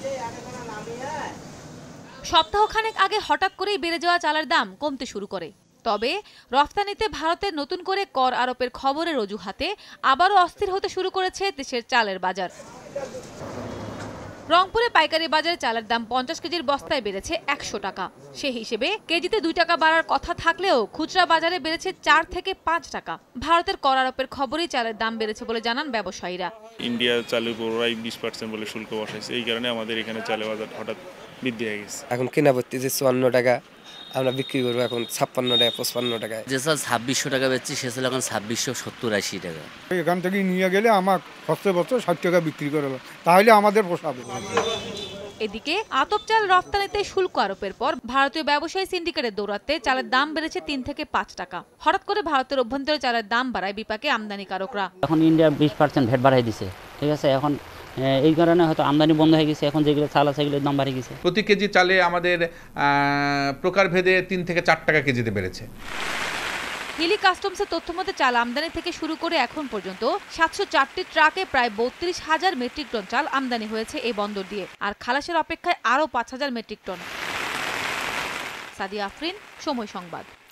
সপ্তাহখানেক আগে হঠাৎ করেই বেড়ে যাওয়া চালের দাম কমতে শুরু করে। তবে রফতানিতে ভারতের নতুন করে কর আরোপের খবরের অজুহাতে আবারও অস্থির হতে শুরু করেছে দেশের চালের বাজার। রংপুরে পাইকারি বাজারে চালের দাম 50 কেজির বস্তায় বেড়েছে 100 টাকা। সে হিসেবে কেজিতে 2 টাকা বাড়ার কথা থাকলেও খুচরা বাজারে বেড়েছে 4 থেকে 5 টাকা। ভারতের কর আরোপের খবরেই চালের দাম বেড়েছে বলে জানান ব্যবসায়ীরা। ইন্ডিয়া চালের উপর 20% বলে শুল্ক বসাইছে, এই কারণে আমাদের এখানে চালের বাজার হঠাৎ বৃদ্ধি হয়ে গেছে। এখন কেনা পড়তে যে 54 টাকা, আমরা বিক্রি করবো এখন 56 টাকা 55 টাকায়। যে চাল 2600 টাকা বেচছি সে চাল এখন 2670-80 টাকা। এখান থেকে নিয়ে গেলে আমার বছর 60 টাকা বিক্রি করে, তাহলে আমাদের পোষাবে। এদিকে আতপ চাল রফতানিতে শুল্ক আরোপের পর ভারতীয় ব্যবসায়ী সিন্ডিকেটের দৌরাত্মে চালের দাম বেড়েছে 3 থেকে 5 টাকা। হঠাৎ করে ভারতের অভ্যন্তরে চালের দাম বাড়ায় বিপাকে আমদানিকারকরা। এখন ইন্ডিয়া 20% ভ্যাট বাড়াই দিছে, ঠিক আছে। এখন এই কারণে হয়তো আমদানি বন্ধ হয়ে গেছে, এখন যেগুলো চাল আছে সেগুলোর দাম বাড়ে গেছে। প্রতি কেজি চালে আমাদের প্রকারভেদে 3 থেকে 4 টাকা কেজিতে বেড়েছে। হিলি কাস্টমসের তথ্যমতে চাল আমদানি থেকে শুরু করে এখন পর্যন্ত 704টি ট্রাকে প্রায় 32,000 মেট্রিক টন চাল আমদানি হয়েছে এই বন্দর দিয়ে, আর খালাসের অপেক্ষায় আরও 5,000 মেট্রিক টন। সাদিয়া আফরিন, সময় সংবাদ।